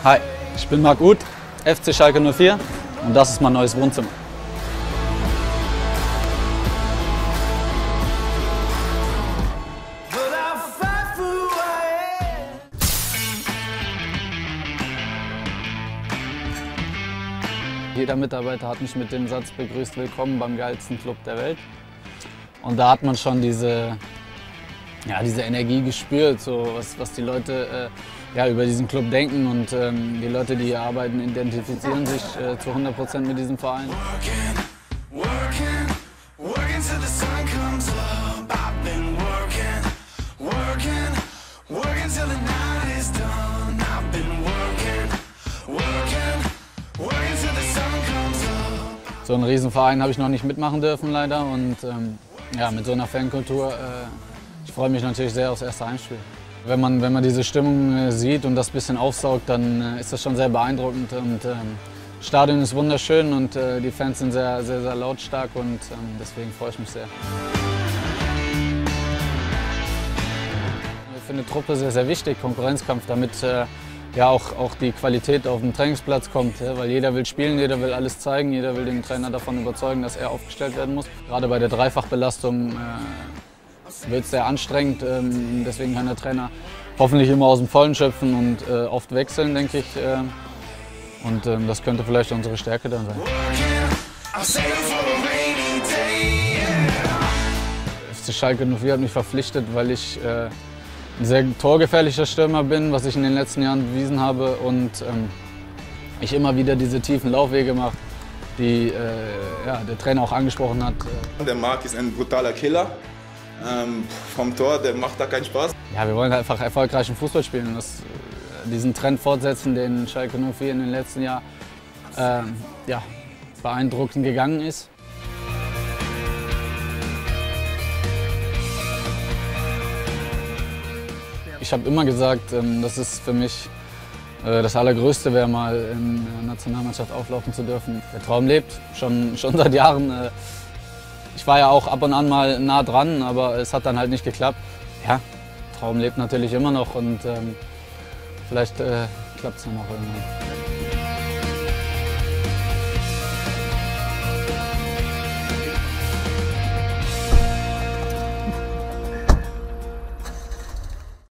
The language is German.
Hi, ich bin Marc Uth, FC Schalke 04 und das ist mein neues Wohnzimmer. Jeder Mitarbeiter hat mich mit dem Satz begrüßt: Willkommen beim geilsten Club der Welt. Und da hat man schon diese Energie gespürt, so was die Leute über diesen Club denken. Und die Leute, die hier arbeiten, identifizieren sich zu 100% mit diesem Verein. So einen Riesenverein habe ich noch nicht mitmachen dürfen, leider. Und mit so einer Fankultur, ich freue mich natürlich sehr aufs erste Heimspiel. Wenn man diese Stimmung sieht und das bisschen aufsaugt, dann ist das schon sehr beeindruckend. Und das Stadion ist wunderschön und die Fans sind sehr, sehr, sehr lautstark und deswegen freue ich mich sehr. Für eine Truppe sehr, sehr wichtig, Konkurrenzkampf, damit auch die Qualität auf dem Trainingsplatz kommt, weil jeder will spielen, jeder will alles zeigen, jeder will den Trainer davon überzeugen, dass er aufgestellt werden muss. Gerade bei der Dreifachbelastung wird es sehr anstrengend, deswegen kann der Trainer hoffentlich immer aus dem Vollen schöpfen und oft wechseln, denke ich. Und das könnte vielleicht unsere Stärke dann sein. FC Schalke 04 hat mich verpflichtet, weil ich ein sehr torgefährlicher Stürmer bin, was ich in den letzten Jahren bewiesen habe, und ich immer wieder diese tiefen Laufwege mache, die der Trainer auch angesprochen hat. Der Marc ist ein brutaler Killer. Vom Tor, der macht da keinen Spaß. Ja, wir wollen einfach erfolgreichen Fußball spielen und diesen Trend fortsetzen, den Schalke 04 in den letzten Jahren beeindruckend gegangen ist. Ich habe immer gesagt, dass es für mich das Allergrößte wäre, mal in der Nationalmannschaft auflaufen zu dürfen. Der Traum lebt, schon seit Jahren. Ich war ja auch ab und an mal nah dran, aber es hat dann halt nicht geklappt. Ja, Traum lebt natürlich immer noch und vielleicht klappt es dann auch irgendwann.